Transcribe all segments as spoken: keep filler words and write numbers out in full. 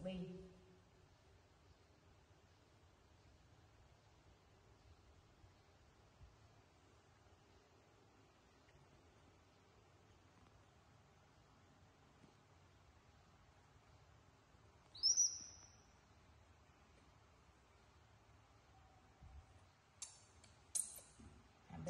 bi. B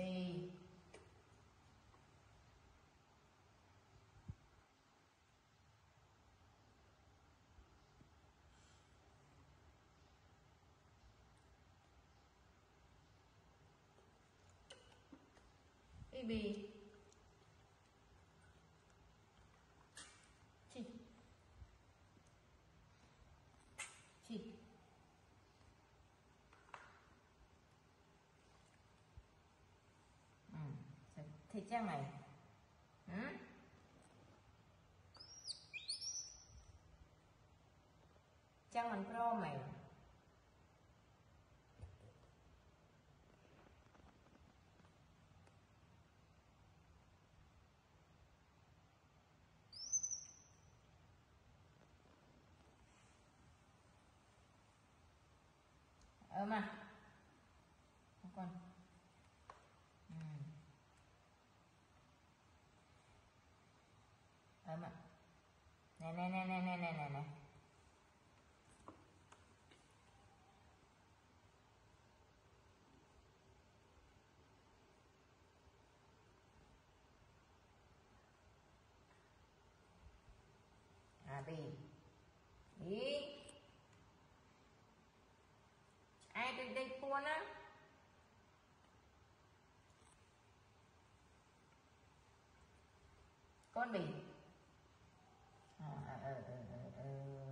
B B chị chị ừ. Thì trang này ừ. Trang mình pro mày ờ mà không còn ừ. ờ mà này này này này này này này này à đi đi ai đây đây cuốn á con bì à, ờ, ờ, ờ, ờ.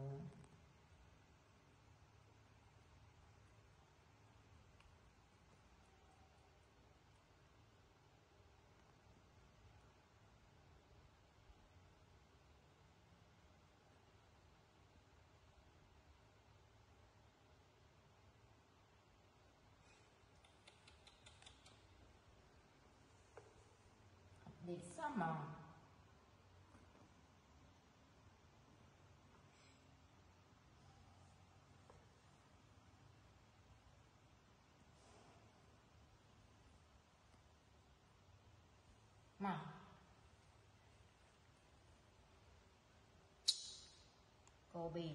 Đi sao mà mà cô bì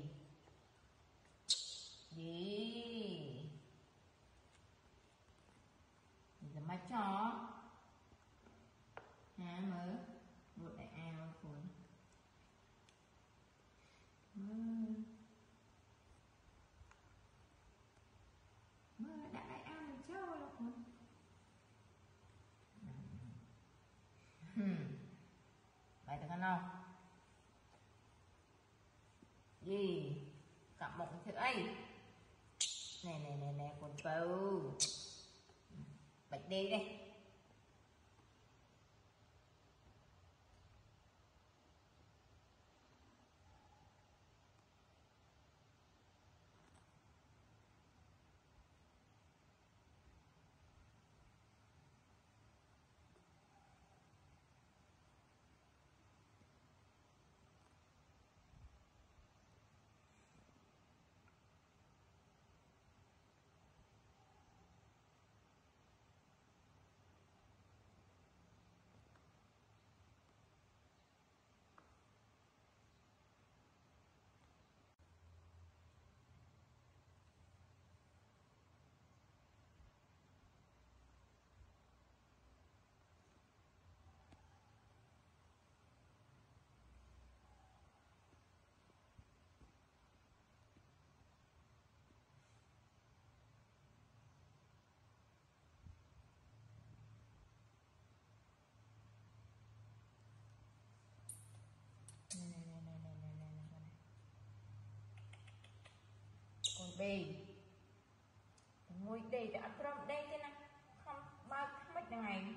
gì là má chó hả mơ một đại ao của mơ mơ đã đại ao là chó là con phải được không gì cặp một thứ ấy này này này này quần bầu bạch đi đây này này này này này này này này con bì ngồi đây đã trong đây thế này không bao mất ngày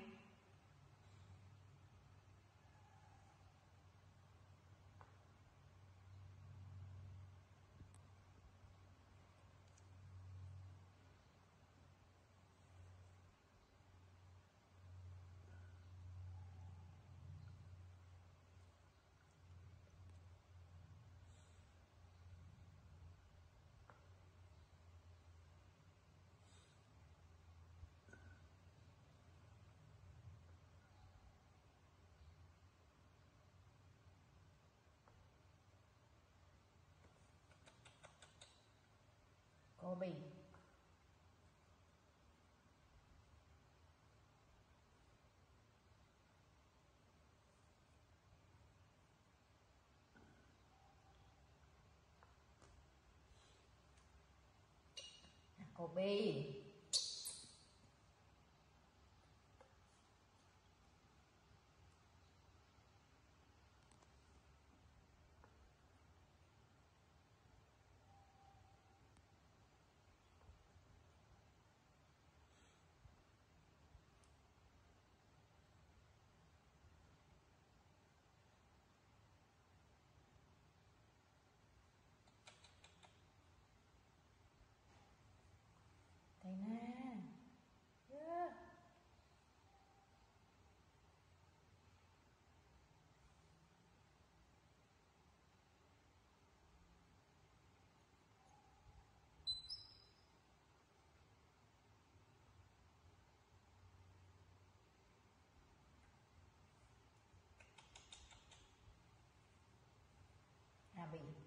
Cô bì. Cô bì. Đây nè. Yeah. À bì.